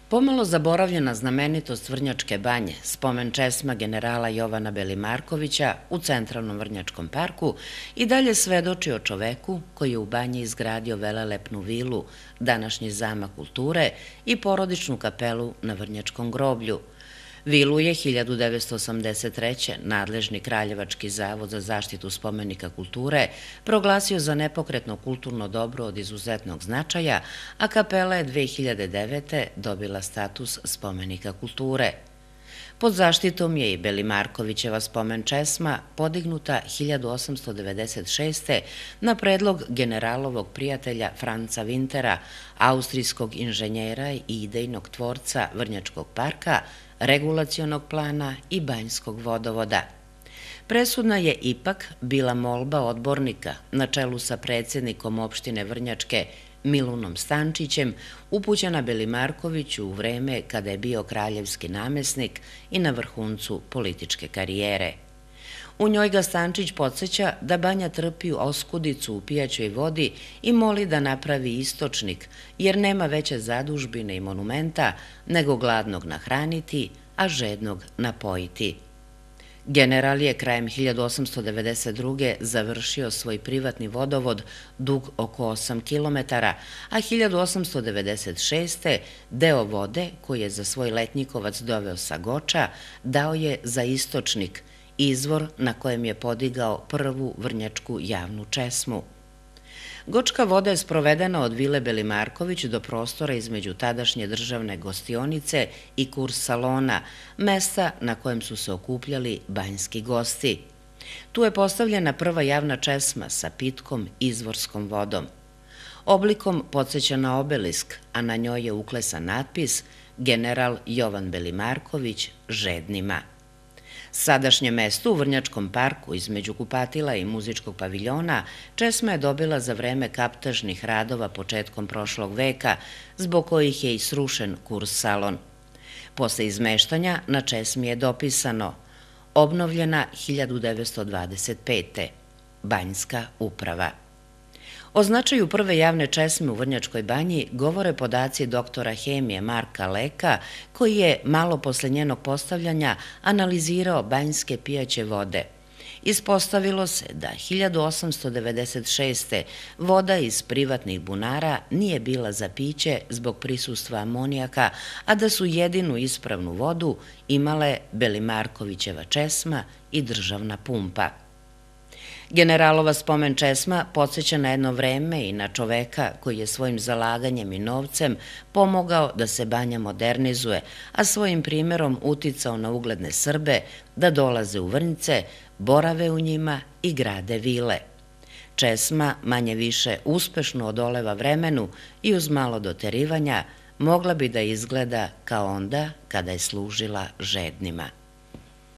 Pomalo zaboravljena znamenitost Vrnjačke banje, spomen česma generala Jovana Belimarkovića u centralnom Vrnjačkom parku, i dalje svedoči o čoveku koji je u banji izgradio velelepnu vilu, današnji zamak kulture i porodičnu kapelu na Vrnjačkom groblju. Vilu je 1983. nadležni Kraljevački zavod za zaštitu spomenika kulture proglasio za nepokretno kulturno dobro od izuzetnog značaja, a kapela je 2009. dobila status spomenika kulture. Pod zaštitom je i Belimarkovićeva spomen česma podignuta 1896. na predlog generalovog prijatelja Franca Wintera, austrijskog inženjera i idejnog tvorca Vrnjačkog parka, regulacionog plana i banjskog vodovoda. Presudna je ipak bila molba odbornika na čelu sa predsjednikom opštine Vrnjačke Milunom Stančićem, upućena Belimarkoviću u vreme kada je bio kraljevski namesnik i na vrhuncu političke karijere. U njoj ga Stančić podsjeća da banja trpi oskudicu u pijaćoj vodi i moli da napravi istočnik, jer nema veće zadužbine i monumenta nego gladnog nahraniti, a žednog napojiti. General je krajem 1892. završio svoj privatni vodovod dug oko 8 km, a 1896. deo vode koji je za svoj letnjikovac doveo sa Goča dao je za istočnik, izvor na kojem je podigao prvu vrnjačku javnu česmu. Gočka voda je sprovedena od vile Belimarković do prostora između tadašnje državne gostionice i kurs salona, mesta na kojem su se okupljali banjski gosti. Tu je postavljena prva javna česma sa pitkom izvorskom vodom. Oblikom podsjeća na obelisk, a na njoj je uklesan natpis General Jovan Belimarković žednima. Sadašnje mesto u Vrnjačkom parku između kupatila i muzičkog paviljona česma je dobila za vreme kaptažnih radova početkom prošlog veka, zbog kojih je i srušen kurs salon. Posle izmeštanja na česmi je dopisano obnovljena 1925. Banjska uprava. O značaju prve javne česme u Vrnjačkoj banji govore podaci doktora hemije Marka Leka, koji je malo posle njenog postavljanja analizirao banjske pijaće vode. Ispostavilo se da 1896. voda iz privatnih bunara nije bila za piće zbog prisustva amonijaka, a da su jedinu ispravnu vodu imale Belimarkovićeva česma i državna pumpa. Generalova spomen česma podsjeća na jedno vreme i na čoveka koji je svojim zalaganjem i novcem pomogao da se banja modernizuje, a svojim primjerom uticao na ugledne Srbe da dolaze u Vrnjice, borave u njima i grade vile. Česma manje više uspešno odoleva vremenu i uz malo doterivanja mogla bi da izgleda kao onda kada je služila žednima.